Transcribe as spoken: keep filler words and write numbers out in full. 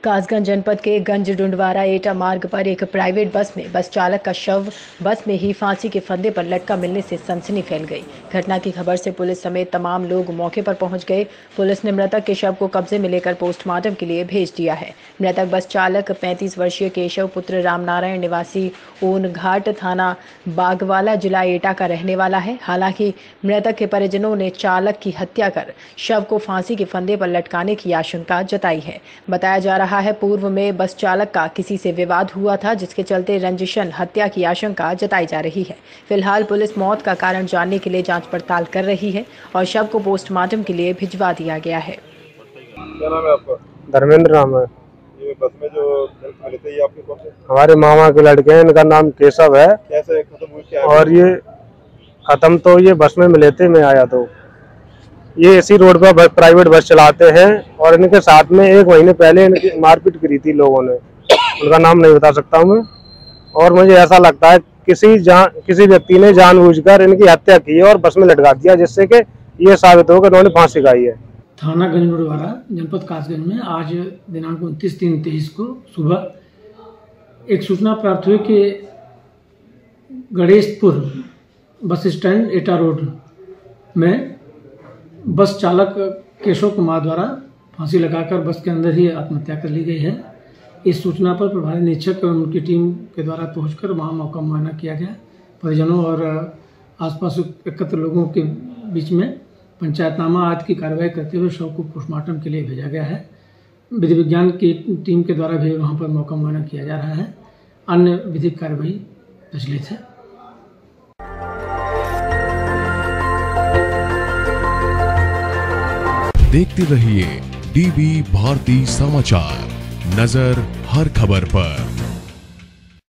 कासगंज जनपद के गंज डुंडवारा एटा मार्ग पर एक प्राइवेट बस में बस चालक का शव बस में ही फांसी के फंदे पर लटका मिलने से सनसनी फैल गई। घटना की खबर से पुलिस समेत तमाम लोग मौके पर पहुंच गए। पुलिस ने मृतक के शव को कब्जे में लेकर पोस्टमार्टम के लिए भेज दिया है। मृतक बस चालक पैंतीस वर्षीय केशव पुत्र रामनारायण निवासी ऊन घाट थाना बागवाला जिला एटा का रहने वाला है। हालांकि मृतक के परिजनों ने चालक की हत्या कर शव को फांसी के फंदे पर लटकाने की आशंका जताई है। बताया जा रहा है पूर्व में बस चालक का किसी से विवाद हुआ था, जिसके चलते रंजिशन हत्या की आशंका जताई जा रही है। फिलहाल पुलिस मौत का कारण जानने के लिए जांच पड़ताल कर रही है और शव को पोस्टमार्टम के लिए भिजवा दिया गया है। क्या नाम है आपका? धर्मेंद्र नाम है। ये बस में जो मिले थे ये आपके कौन से? हमारे मामा के लड़के हैं, इनका नाम केशव है। कैसे खत्म हुई क्या? और ये खत्म तो ये बस में मिले थे, मैं आया तो ये इसी रोड पर बस, प्राइवेट बस चलाते हैं और इनके साथ में एक महीने पहले इनकी मारपीट करी थी लोगों ने। उनका नाम नहीं बता सकता हूँ मैं। और मुझे ऐसा लगता है किसी जान किसी व्यक्ति ने जानबूझकर इनकी हत्या की और बस में लटका दिया, जिससे कि ये साबित हो कि उन्होंने फांसी खाई है। थाना गंज डुंडवारा जनपद कासगंज में आज दिनांक उनतीस तीन तेईस को सुबह एक सूचना प्राप्त हुई कि गणेशपुर बस स्टैंड एटा रोड में बस चालक केशव कुमार द्वारा फांसी लगाकर बस के अंदर ही आत्महत्या कर ली गई है। इस सूचना पर प्रभारी निरीक्षक एवं उनकी टीम के द्वारा पहुंचकर वहां मौका मुआयना किया गया। परिजनों और आसपास एकत्र लोगों के बीच में पंचायतनामा आदि की कार्रवाई करते हुए शव को पोस्टमार्टम के लिए भेजा गया है। विधि विज्ञान की टीम के द्वारा भी वहां पर मौका मुआयना किया जा रहा है। अन्य विधिक कार्रवाई प्रचलित है। देखते रहिए डीबी भारती समाचार, नजर हर खबर पर।